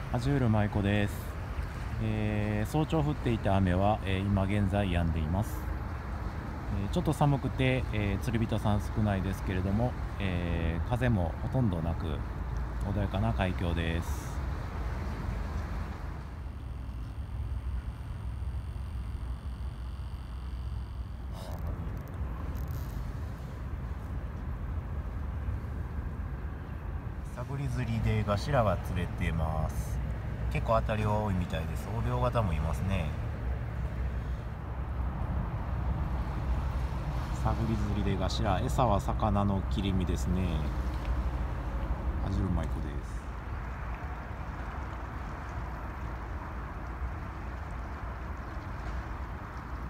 アジュール舞子です。早朝降っていた雨は、今現在止んでいます。ちょっと寒くて、釣り人さん少ないですけれども、風もほとんどなく穏やかな海峡です。サグリ釣りでガシラが釣れてます。結構当たりは多いみたいです。横領型もいますね。サグリ釣りでガシラ、餌は魚の切り身ですね。アジュル舞子です。